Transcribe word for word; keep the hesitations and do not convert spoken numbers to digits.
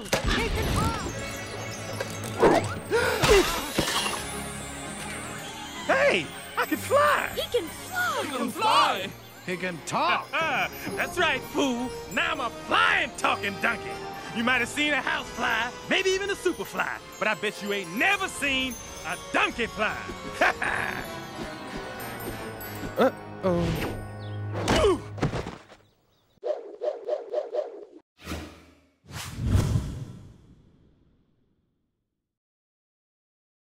go! Take it off! Hey! I can fly! He can fly! He can fly! He can talk. That's right, fool. Now I'm a flying, talking donkey. You might have seen a house fly, maybe even a super fly, but I bet you ain't never seen a donkey fly. Uh-oh.